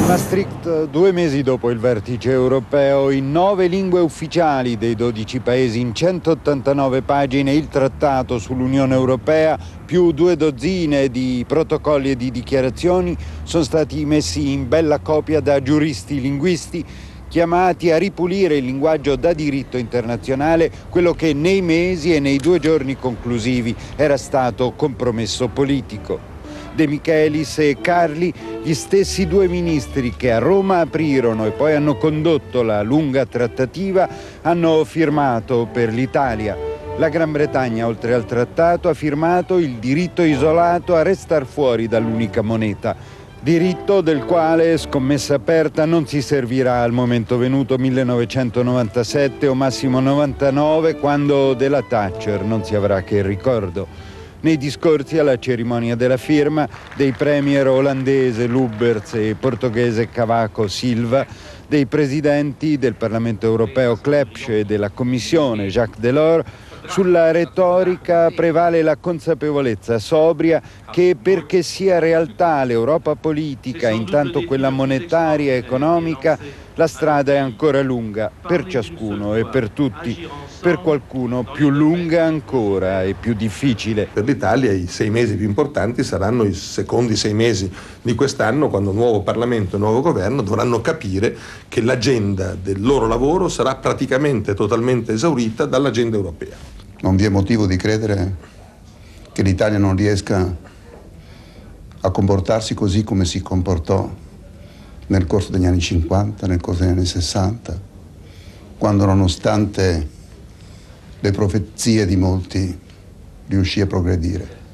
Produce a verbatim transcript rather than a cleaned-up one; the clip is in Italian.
Maastricht, due mesi dopo il vertice europeo, in nove lingue ufficiali dei dodici paesi, in centottantanove pagine, il trattato sull'Unione Europea, più due dozzine di protocolli e di dichiarazioni, sono stati messi in bella copia da giuristi linguisti chiamati a ripulire il linguaggio da diritto internazionale, quello che nei mesi e nei due giorni conclusivi era stato compromesso politico. De Michelis e Carli, gli stessi due ministri che a Roma aprirono e poi hanno condotto la lunga trattativa, hanno firmato per l'Italia. La Gran Bretagna, oltre al trattato, ha firmato il diritto isolato a restar fuori dall'unica moneta. Diritto del quale, scommessa aperta, non si servirà al momento venuto millenovecentonovantasette o massimo novantanove, quando della Thatcher non si avrà che il ricordo. Nei discorsi alla cerimonia della firma dei premier olandese Lubbers e portoghese Cavaco Silva, dei presidenti del Parlamento europeo Klepsch e della Commissione Jacques Delors, sulla retorica prevale la consapevolezza sobria che perché sia realtà l'Europa politica, intanto quella monetaria e economica, la strada è ancora lunga per ciascuno e per tutti, per qualcuno più lunga ancora e più difficile. Per l'Italia i sei mesi più importanti saranno i secondi sei mesi di quest'anno, quando nuovo Parlamento e nuovo Governo dovranno capire che l'agenda del loro lavoro sarà praticamente totalmente esaurita dall'agenda europea. Non vi è motivo di credere che l'Italia non riesca a comportarsi così come si comportò nel corso degli anni cinquanta, nel corso degli anni sessanta, quando nonostante le profezie di molti riuscì a progredire.